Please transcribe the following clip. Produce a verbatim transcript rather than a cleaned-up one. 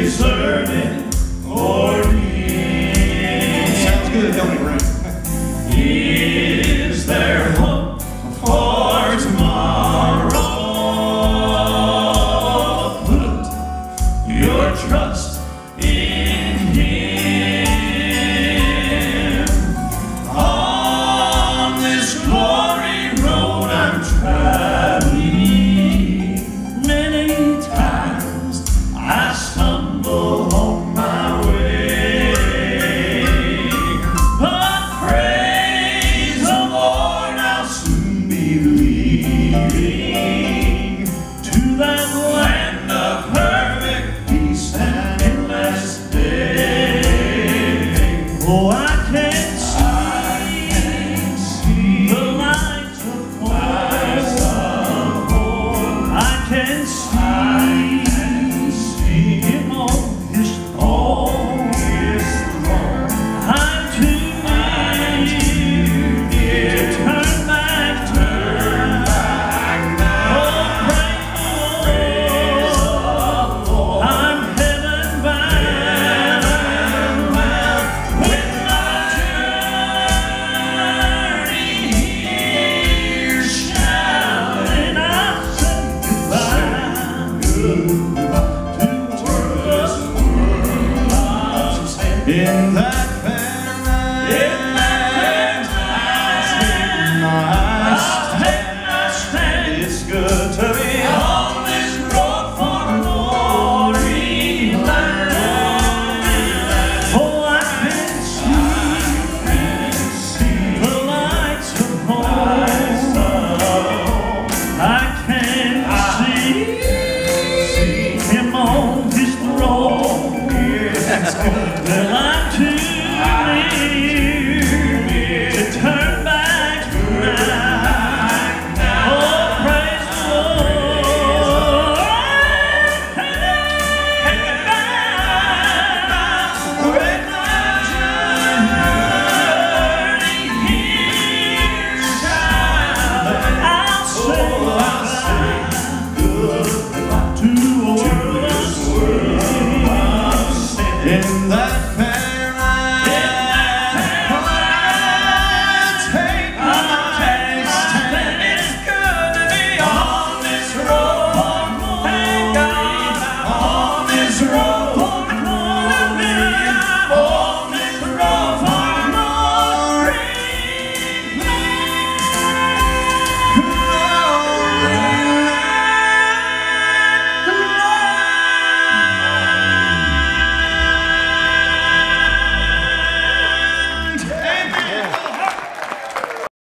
deserving or need. Sounds good, don't it, Ray? Is there hope for tomorrow? Put your trust in Him. On this glory road I'm traveling, many times I stumble on my way, but praise the Lord, I'll soon be leading to that land of perfect peace and endless day. Oh, I can see the lights of home. I can see Him on His throne. I'm too near to turn back, turn back now. Oh, praise the Lord. I'm heaven bound with my journey here shouting. I'll say goodbye to this world. In that fair land, in that I'll take my stand. It's good to be on this road for glory land. Oh, I can see the lights of home. I can see Him on His throne. Well, I'm too near to turn back now. Oh, praise the Lord. Heaven bound with my journey here shouting. I'll say goodbye to a world of sin. In that